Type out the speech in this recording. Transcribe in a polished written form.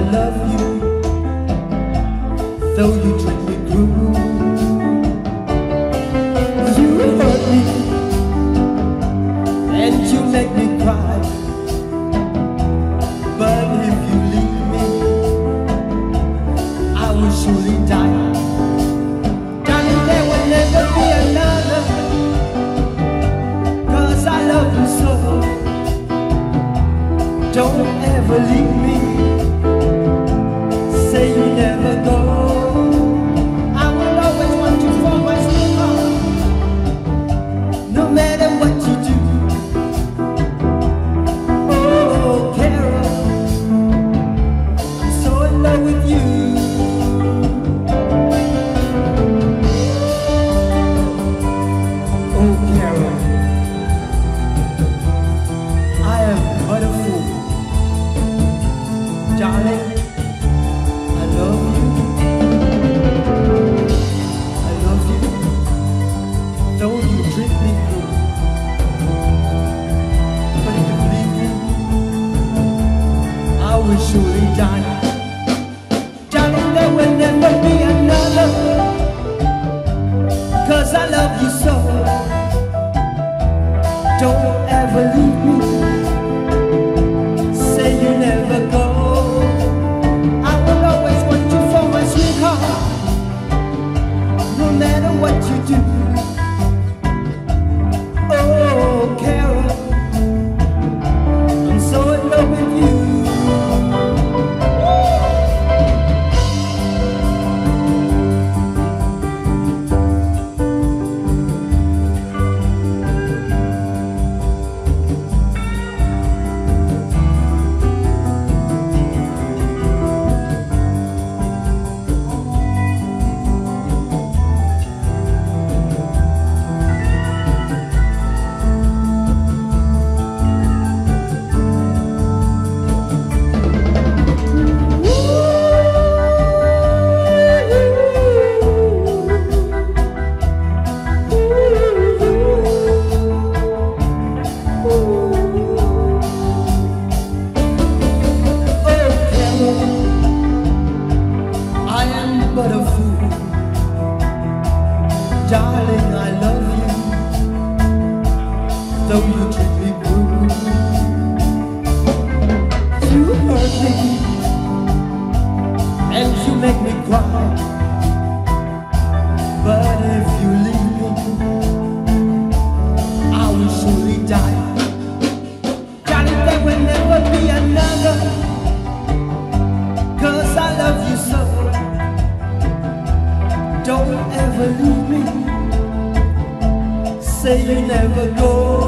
love you, though you treat me cruel. You hurt me and you make me cry, but if you leave me, I will surely die. Darling, there will never be another, 'cause I love you so. Don't ever leave me, say you never go. I will always want you for my sweetheart, no matter what you do. Oh, Carol, I'm so in love with you. Oh, Carol, I am but a fool. Darling, I love you. I love you, though you treat me cruel. But if you leave me, I will surely die. Darling, there will never be another, 'cause I love you so. Don't ever leave me, say you never go. No matter what you do. Oh, Carol, I'm so in love with you. But a fool. Darling, I love you, though you treat me cruel. You hurt me and you make me cry, but if you leave me, I will surely die. Darling, there will never be another, 'cause I love you so. Don't ever leave me, say you never go.